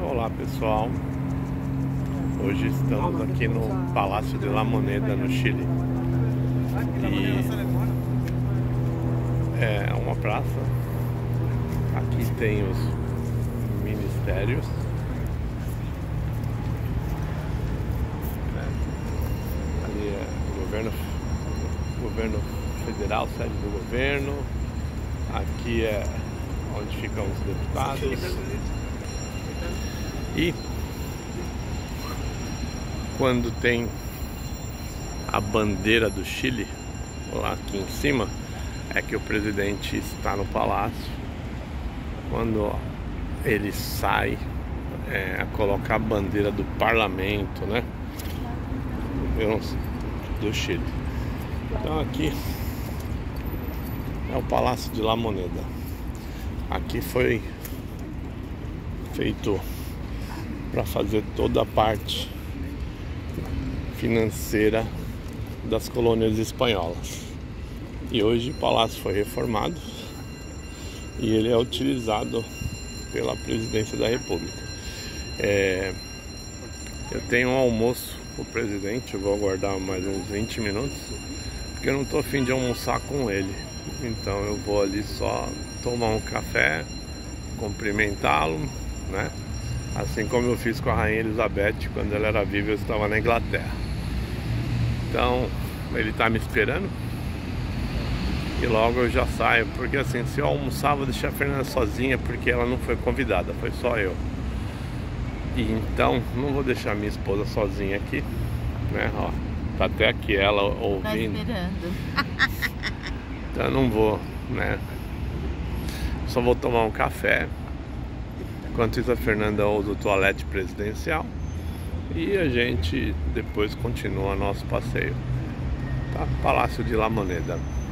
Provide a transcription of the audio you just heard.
Olá pessoal, hoje estamos aqui no Palácio de La Moneda, no Chile. E é uma praça. Aqui tem os ministérios, ali é o governo federal, sede do governo. Aqui é onde ficam os deputados. E quando tem a bandeira do Chile lá aqui em cima, é que o presidente está no palácio. Quando ele sai a colocar a bandeira do parlamento, né, do Chile. Então aqui é o Palácio de La Moneda. Aqui foi feito para fazer toda a parte financeira das colônias espanholas. E hoje o palácio foi reformado e ele é utilizado pela presidência da República. Eu tenho um almoço com o presidente, eu vou aguardar mais uns 20 minutos, porque eu não estou a fim de almoçar com ele. Então eu vou ali só tomar um café, cumprimentá-lo, né? Assim como eu fiz com a Rainha Elizabeth quando ela era viva, eu estava na Inglaterra. Então ele está me esperando e logo eu já saio, porque assim, se eu almoçar vou deixar a Fernanda sozinha, porque ela não foi convidada, foi só eu. E então não vou deixar minha esposa sozinha aqui, né? Ó, tá até aqui ela ouvindo. Tá esperando. Então eu não vou, né? Só vou tomar um café. Enquanto isso, a Fernanda usa o toalete presidencial e a gente depois continua nosso passeio. Tá? Palácio de La Moneda.